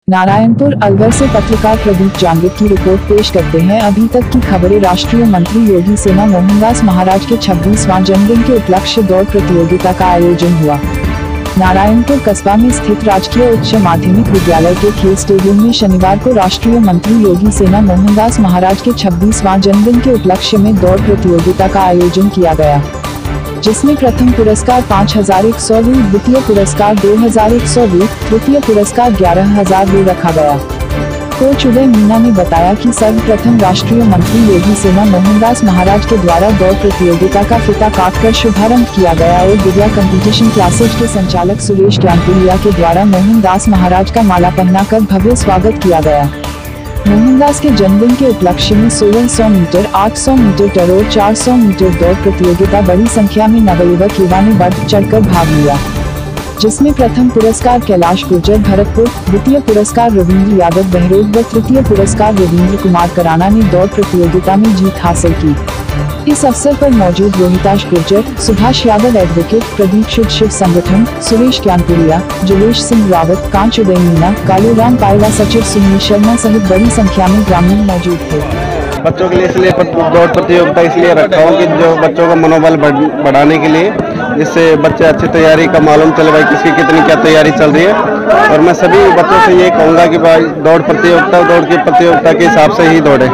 नारायणपुर अलवर से पत्रकार प्रदीप जांगिड की रिपोर्ट पेश करते हैं। अभी तक की खबरें। राष्ट्रीय मंत्री योगी सेना मोहनदास महाराज के 26वां जन्मदिन के उपलक्ष्य दौड़ प्रतियोगिता का आयोजन हुआ। नारायणपुर कस्बा में स्थित राजकीय उच्च माध्यमिक विद्यालय के खेल स्टेडियम में शनिवार को राष्ट्रीय मंत्री योगी सेना मोहनदास महाराज के 26वां जन्मदिन के उपलक्ष्य में दौड़ प्रतियोगिता का आयोजन किया गया, जिसमें प्रथम पुरस्कार 5,100 रु, द्वितीय पुरस्कार 2,100 रु, तृतीय पुरस्कार 11,000 रु रखा गया। कोच उदय मीना ने बताया कि सर्वप्रथम राष्ट्रीय मंत्री योगी सेना मोहनदास महाराज के द्वारा दौड़ प्रतियोगिता का फीता काटकर शुभारंभ किया गया और दिव्या कंपटीशन क्लासेज के संचालक सुरेश ज्ञानपुरिया के द्वारा मोहनदास महाराज का माला पहनाकर भव्य स्वागत किया गया। मोहनदास के जन्मदिन के उपलक्ष्य में 1600 मीटर, 800 मीटर टर और 400 मीटर दौड़ प्रतियोगिता बड़ी संख्या में नवयुवक युवा ने बढ़ चढ़कर भाग लिया, जिसमें प्रथम पुरस्कार कैलाश गुर्जर भरतपुर, द्वितीय पुरस्कार रविंद्र यादव बहरोड व तृतीय पुरस्कार रविंद्र कुमार कराना ने दौड़ प्रतियोगिता में जीत हासिल की। इस अवसर पर मौजूद रोहिताश गुर्जर, सुभाष यादव एडवोकेट, प्रदीप शिव संगठन, सुरेश ज्ञानपुरिया, जुलेश सिंह रावत, कांच उदय मीना, कालूराम पायला, सचिव सुनील शर्मा सहित बड़ी संख्या में ग्रामीण मौजूद थे। बच्चों के लिए इसलिए दौड़ प्रतियोगिता इसलिए रखा हूँ कि जो बच्चों का मनोबल बढ़ाने के लिए, जिससे बच्चे अच्छी तैयारी का मालूम चले भाई किसकी कितनी क्या तैयारी चल रही है। और मैं सभी बच्चों से ये कहूँगा कि भाई दौड़ की प्रतियोगिता के हिसाब से ही दौड़े।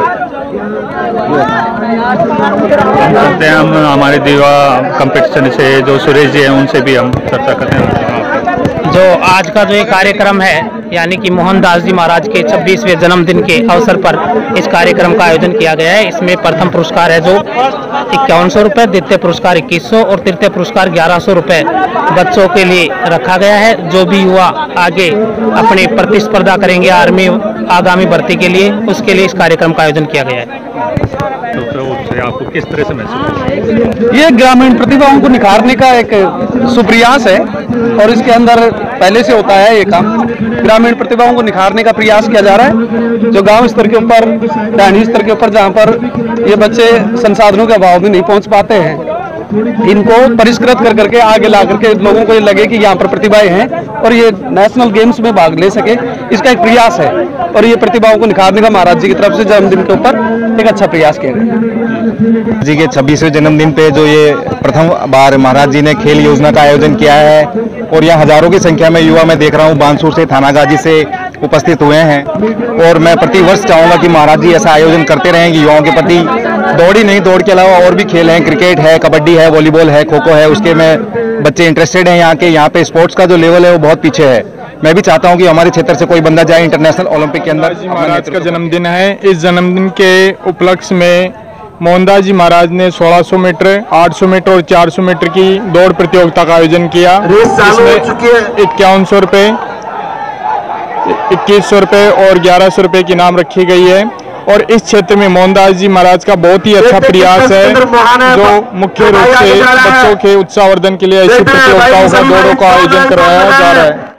हम हमारे दिवा कंपटीशन से जो सुरेश जी हैं उनसे भी हम चर्चा करते हैं। जो आज का जो ये कार्यक्रम है, यानी कि मोहनदास जी महाराज के 26वें जन्मदिन के अवसर पर इस कार्यक्रम का आयोजन किया गया है। इसमें प्रथम पुरस्कार है जो 5100 रुपये, द्वितीय पुरस्कार 2100 और तृतीय पुरस्कार 1100 रुपये बच्चों के लिए रखा गया है। जो भी युवा आगे अपनी प्रतिस्पर्धा करेंगे आर्मी आगामी भर्ती के लिए, उसके लिए इस कार्यक्रम का आयोजन किया गया है। तो आपको किस तरह से महसूस? ये ग्रामीण प्रतिभाओं को निखारने का एक सुप्रयास है और इसके अंदर पहले से होता है ये काम। ग्रामीण प्रतिभाओं को निखारने का प्रयास किया जा रहा है। जो गांव स्तर के ऊपर, टहनी स्तर के ऊपर, जहां पर ये बच्चे संसाधनों के अभाव में नहीं पहुंच पाते हैं, इनको परिष्कृत कर करके आगे ला करके लोगों को ये लगे कि यहाँ पर प्रतिभाएं हैं और ये नेशनल गेम्स में भाग ले सके, इसका एक प्रयास है। और ये प्रतिभाओं को निखारने का महाराज जी की तरफ से जन्मदिन के ऊपर एक अच्छा प्रयास किया गया जी के 26वें जन्मदिन पे जो ये प्रथम बार महाराज जी ने खेल योजना का आयोजन किया है और यहाँ हजारों की संख्या में युवा मैं देख रहा हूँ बानसूर से, थानागाजी से उपस्थित हुए हैं। और मैं प्रतिवर्ष चाहूँगा कि महाराज जी ऐसा आयोजन करते रहें कि युवाओं के प्रति दौड़ ही नहीं, दौड़ के अलावा और भी खेल हैं, क्रिकेट है, कबड्डी है, वॉलीबॉल है, खो खो है, उसके में बच्चे इंटरेस्टेड हैं। यहाँ पे स्पोर्ट्स का जो लेवल है वो बहुत पीछे है। मैं भी चाहता हूँ कि हमारे क्षेत्र से कोई बंदा जाए इंटरनेशनल ओलंपिक के अंदर। महाराज का जन्मदिन है। इस जन्मदिन के उपलक्ष्य में मोहनदास जी महाराज ने 1600 मीटर, 800 मीटर और 400 मीटर की दौड़ प्रतियोगिता का आयोजन किया। इसमें 5100 रुपये, 2100 रुपये और 1100 रुपये की इनाम रखी गई है। और इस क्षेत्र में मोहनदास जी महाराज का बहुत ही अच्छा प्रयास है, जो मुख्य रूप से बच्चों के उत्साहवर्धन के लिए ऐसी प्रतियोगिताओं का दौड़ों का आयोजन करवाया जा रहा है।